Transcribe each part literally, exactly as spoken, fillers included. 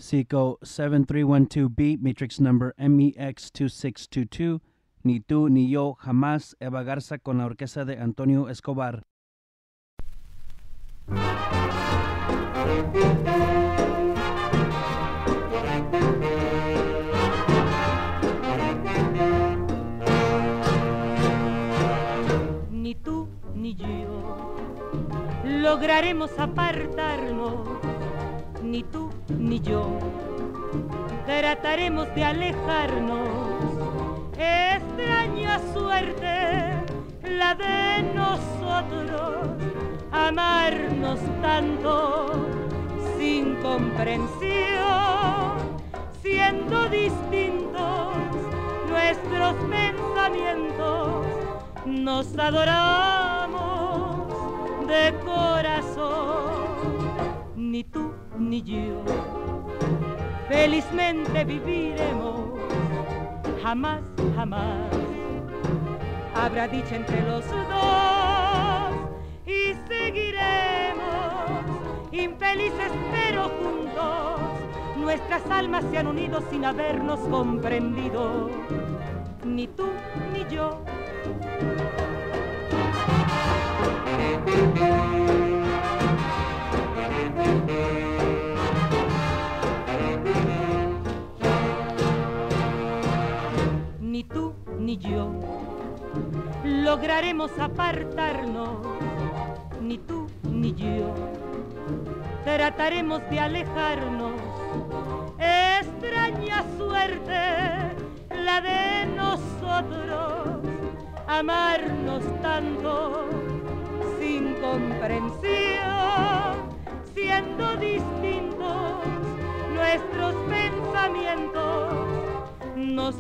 SECO seven three one two B, matrix number M E X two six two two, Ni tú ni yo jamás, Eva Garza con la orquesta de Antonio Escobar. Ni tú ni yo lograremos apartarnos, ni tú ni yo trataremos de alejarnos. Extraña suerte la de nosotros, amarnos tanto sin comprensión, siendo distintos nuestros pensamientos, nos adoramos de corazón. Ni tú ni yo felizmente viviremos, jamás, jamás habrá dicha entre los dos, y seguiremos infelices pero juntos, nuestras almas se han unido sin habernos comprendido, ni tú ni yo. Ni tú ni yo lograremos apartarnos, ni tú ni yo trataremos de alejarnos. Extraña suerte la de nosotros, amarnos tanto sin comprensión, siendo distintos nuestros pensamientos, nos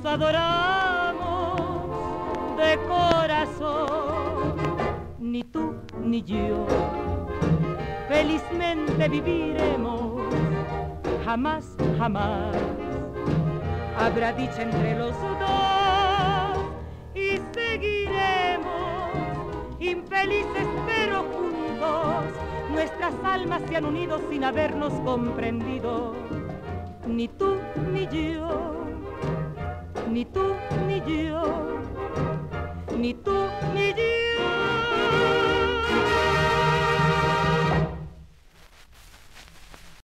adoramos de corazón. Ni tú ni yo felizmente viviremos, jamás, jamás habrá dicha entre los dos, y seguiremos infelices pero juntos, nuestras almas se han unido sin habernos comprendido, ni tú ni yo, ni tú